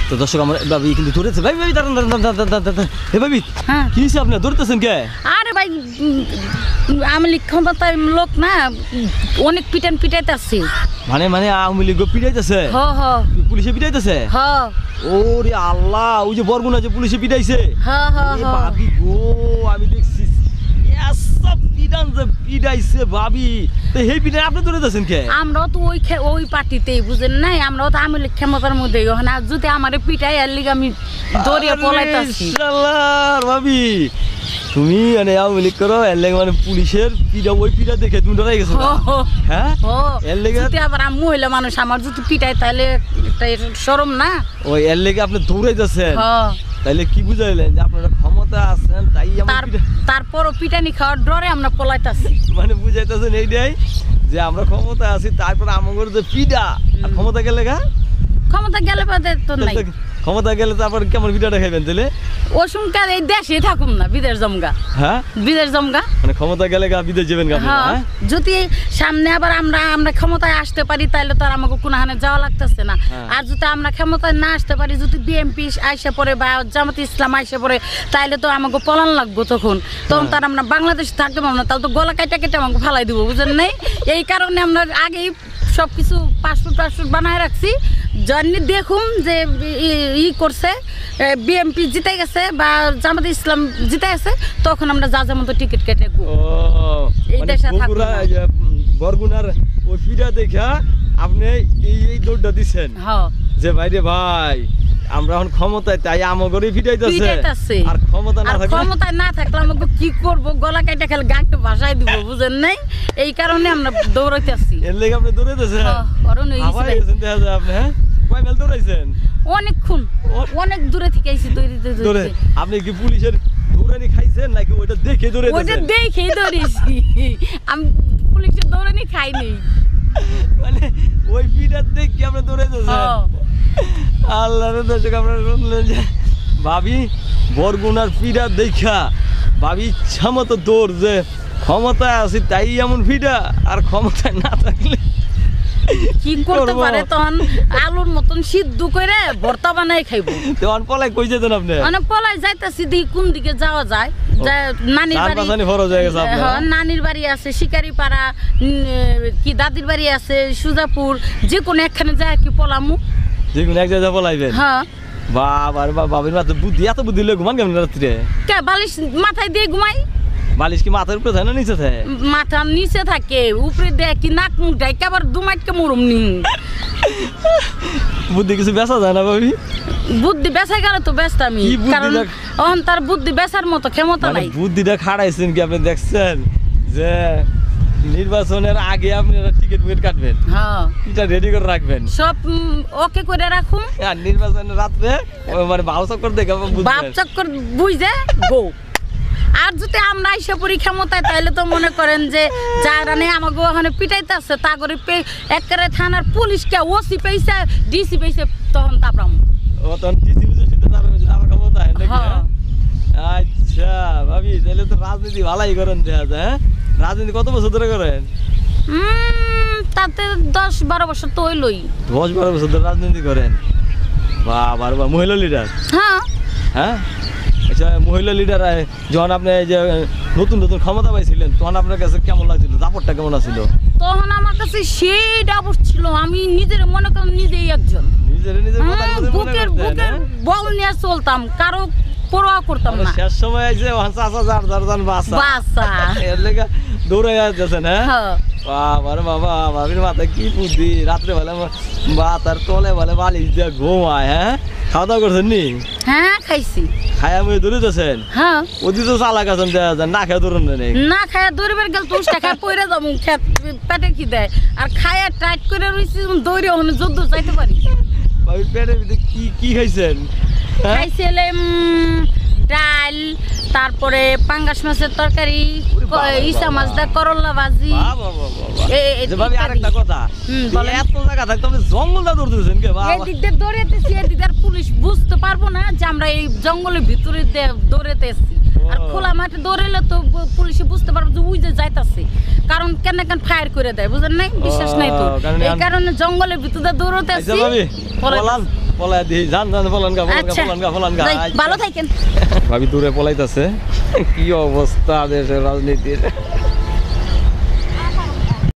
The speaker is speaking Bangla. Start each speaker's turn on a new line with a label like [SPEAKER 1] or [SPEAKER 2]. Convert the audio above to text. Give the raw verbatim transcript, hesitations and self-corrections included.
[SPEAKER 1] তো দর্শক আমার ভাবি কিন্তু দৌড়েছে ভাই ভাবি দাঁড়ান দাঁড়ান দাঁড়ান দাঁড়ান হে ভাবি
[SPEAKER 2] হ্যাঁ
[SPEAKER 1] কি হয়েছে আপনি দৌড়তেছেন কে?
[SPEAKER 2] আরে ভাই আমি ক্ষমতার লোক না অনেক পিটান পিটাইতেছি
[SPEAKER 1] মানে মানে আওয়ামী লীগ পিটাইতেছে
[SPEAKER 2] হ হ
[SPEAKER 1] পুলিশে পিটাইতেছে
[SPEAKER 2] হ
[SPEAKER 1] ওরে আল্লাহ ওই যে বরগুনা যে পুলিশে পিটাইছে
[SPEAKER 2] হ হ হ
[SPEAKER 1] ভাবি গো আমি দেখছি সব পিটান যে পিটাইছে ভাবি তো সেই পিটাই আপনি দৌড়েতেছেন কে?
[SPEAKER 2] আমরাও তো ওই ওই পার্টিতেই বুঝেন নাই আমরাও তো আমি ক্ষমতার মধ্যে ওখানে যদি আমারে পিটাই আর লিগে আমি দৌড়িয়ে পলাইতেছি
[SPEAKER 1] ভাবি তুমি মানে আওয়ামী লীগ করো এর লেগে মানে পুলিশের পিটা ওই পিটা দেখে তুমি ডরাই গেছো হ্যাঁ এর লেগে
[SPEAKER 2] যদি আবার আমি মহিলা মানুষ আমার যদি পিটাই তাহলে একটা শরম না
[SPEAKER 1] ওই এর লেগে আপনি দৌড়াই যাচ্ছেন তাইলে কি বুঝাইলেন যে আপনারা ক্ষমতা আছেন তাই
[SPEAKER 2] তারপরও পিটানি খাওয়ার ডরে আমরা পলাইতেছি
[SPEAKER 1] মানে বুঝাইতেছেন এইটাই যে আমরা ক্ষমতা আছি তারপর আমাদের যে পিটা আর ক্ষমতা গেলে গা
[SPEAKER 2] ক্ষমতা গেলে তো নাই
[SPEAKER 1] ক্ষমতা গেলে তারপর কেমন পিঠাটা খাইবেন তাহলে
[SPEAKER 2] ওই সংখ্যা এই দেশে থাকুম না বিদেশ জমগা
[SPEAKER 1] হ্যাঁ
[SPEAKER 2] বিদেশ জমগা
[SPEAKER 1] মানে ক্ষমতা গেলে গা বিদেশ যাবেন গা
[SPEAKER 2] হ্যাঁ যদি সামনে আবার আমরা আমরা ক্ষমতায় আসতে পারি তাহলে তো আর আমাকে কোনো হানে যাওয়া লাগতেছে না আর যদি আমরা ক্ষমতায় না আসতে পারি যদি বিএনপি আইসে পড়ে বা জামাত ইসলাম আইসে পড়ে তাহলে তো আমাকে পলান লাগবো তখন তখন তার আমরা বাংলাদেশ থাকতে পারবো না তাহলে তো গলা কাটা কেটে আমাকে ফালাই দিব বুঝেন নাই এই কারণে আমরা আগেই সব কিছু পাসপোর্ট পাসপোর্ট বানায় রাখছি জন্নি দেখুন যে ই করছে বিএনপি জিতে গেছে বা জামাত ইসলাম জিতে গেছে তখন আমরা যা যেমন তো টিকিট কেটে এই দেশে থাকবো
[SPEAKER 1] বরগুনার ওই পিঠা দেখা আপনি এই এই দৌড়টা দিচ্ছেন যে ভাই রে ভাই আমরা এখন ক্ষমতায় তাই আমাগরে পিটাইতেছে আর ক্ষমতা না থাকলে
[SPEAKER 2] ক্ষমতায় না থাকলে আমাকে কি করব গলা কাটা খেলে গাঁকে ভাষায় দিব বুঝেন নাই এই কারণে আমরা দৌড়াইতেছি
[SPEAKER 1] এর লাগি আপনি দৌড়াইতেছেন
[SPEAKER 2] কারণ এই
[SPEAKER 1] আবার এসেছেন দেখা যায় আপনি হ্যাঁ কয় মাইল দৌড়াইছেন
[SPEAKER 2] অনেকক্ষণ অনেক দূরে থেকে আইছি দৌড়াইতে দৌড়ে
[SPEAKER 1] আপনি কি পুলিশের দৌড়ানি খাইছেন নাকি ওটা দেখে দৌড়াইতেছেন
[SPEAKER 2] ওটা দেখেই দৌড়াইছি আমি পুলিশের দৌড়ানি খাই নাই
[SPEAKER 1] মানে ওই পিটা দেখে আপনি দৌড়াইতেছেন আল্লাহর দর্শক আপনারা শুনলেন যে ভাবি বরগুনার পিঠা দেখা ভাবি ইচ্ছা মতো দৌড় যে ক্ষমতায় আছি তাই এমন পিঠা আর ক্ষমতায় না থাকলে
[SPEAKER 2] কি করতে পারে তখন আলুর মতন সিদ্ধ করে ভর্তা বানাই খাইব
[SPEAKER 1] তখন পলাই কই যেতেন আপনি
[SPEAKER 2] মানে পলাই যাইতাছি দেখি কোন দিকে যাওয়া যায় নানির বাড়ি নানির বাড়ি আছে শিকারিপাড়া কি দাদির বাড়ি আছে সুজাপুর যে কোনো একখানে যায় কি পলামু
[SPEAKER 1] যেগুলো এক জায়গায় পলাইবেন
[SPEAKER 2] হ্যাঁ
[SPEAKER 1] বাবা রে বাবা বাবির মাথায় বুদ্ধি এত বুদ্ধি লয়ে ঘুমান কেমন রাত্রে
[SPEAKER 2] কে বালিশ মাথায় দিয়ে ঘুমাই
[SPEAKER 1] বালিশ কি মাথার উপরে থাকে না নিচে থাকে
[SPEAKER 2] মাথার নিচে থাকে উপরে দেয় কি নাক মুখ দেয় আবার দুমাইটকে মরুম নি
[SPEAKER 1] বুদ্ধি কিছু বেচা যায় না ভাবি
[SPEAKER 2] বুদ্ধি বেচা গেলে তো ব্যস্ত আমি কারণ অহন তার বুদ্ধি বেচার মতো ক্ষমতা নাই
[SPEAKER 1] বুদ্ধিটা খাড়াইছেন কি আপনি দেখছেন যে নির্বাচনের আগে আপনি টিকিট উইট কাটবেন হ্যাঁ এটা রেডি করে রাখবেন
[SPEAKER 2] সব ওকে করে রাখুন
[SPEAKER 1] আর নির্বাচনের রাতে মানে ভাব চক্কর দেখে
[SPEAKER 2] ভাব চক্কর বুঝে গো আর যদি আমরা আইসা পরি ক্ষমতায় তাইলে তো মনে করেন যে যারা নেই আমাকে ওখানে পিটাইতেছে তা করে একেবারে থানার পুলিশকে ওসি পেয়েছে ডিসি পেয়েছে তখন তারপর
[SPEAKER 1] ও তখন ডিসি পেয়েছে আমার ক্ষমতায় আচ্ছা ভাবি তাহলে তো রাজনীতি ভালোই করেন দেখা যায় হ্যাঁ রাজনীতি কত বছর ধরে করেন
[SPEAKER 2] তাতে দশ বারো বছর তো হইলই
[SPEAKER 1] দশ বারো বছর ধরে রাজনীতি করেন বাবা বা মহিলা লিডার
[SPEAKER 2] হ্যাঁ
[SPEAKER 1] হ্যাঁ আচ্ছা মহিলা লিডার যখন আপনি যে নতুন নতুন ক্ষমতা পাইছিলেন তখন আপনার কাছে কেমন লাগছিল দাপটটা কেমন আছিল
[SPEAKER 2] তখন আমার কাছে সেই দাপট ছিল আমি নিজের মনে করেন নিজেই একজন
[SPEAKER 1] নিজের নিজের
[SPEAKER 2] বুকের বুকের বল নিয়ে চলতাম কারো পরোয়া করতাম না
[SPEAKER 1] শেষ সময় আইছে চাচা যার যার যান বাসা
[SPEAKER 2] বাসা
[SPEAKER 1] এর লেগে দৌড়ে যাচ্ছেন হ্যাঁ বাবা রে বাবা ভাবির মাথায় কি বুদ্ধি রাত্রে বেলা বা তার তলে বলে বালিশ দিয়ে ঘুমায় হ্যাঁ খাওয়া দাওয়া করছেন নি
[SPEAKER 2] হ্যাঁ খাইছি
[SPEAKER 1] খায়া মুই দৌড়ে যাচ্ছেন
[SPEAKER 2] হ্যাঁ
[SPEAKER 1] ওদি তো চালাক আছেন না খায় দৌড়ন নেই
[SPEAKER 2] না খায়া দৌড়বার গেল তো উষ্টা খায় পইরা যাবো পেটে কি দেয় আর খায়া টাইট করে রইছি দৌড়ে ওখানে যুদ্ধ চাইতে পারি
[SPEAKER 1] ভাবি পেটের ভিতরে কি কি খাইছেন
[SPEAKER 2] খাইছিলাম ডাল তারপরে পাঙ্গাস মাছের তরকারি ইসা মাছ দা করলা ভাজি
[SPEAKER 1] ভাবি আরেকটা কথা এত জায়গা থাকতে আপনি জঙ্গলটা দৌড়তেছেন কে
[SPEAKER 2] এই দিক দিয়ে দৌড়াতেছি এই দিক দিয়ে পুলিশ বুঝতে পারবো না যে আমরা এই জঙ্গলের ভিতরে দৌড়াতেছি আর খোলা মাঠে দৌড়াইলে তো পুলিশে বুঝতে পারবো যে উই যে যাইতাছে কারণ কেন কেন ফায়ার করে দেয় বুঝেন নাই বিশ্বাস নাই তো এই কারণে জঙ্গলের ভিতরে দৌড়াতেছি
[SPEAKER 1] পলায় দিই জান জান ফলান গা ফলান গা
[SPEAKER 2] আচ্ছা
[SPEAKER 1] ফলান গা ফলান গা
[SPEAKER 2] যাই, ভালো থাকেন।
[SPEAKER 1] ভাবি দূরে পলাইতেছে কি অবস্থা দেশের রাজনীতির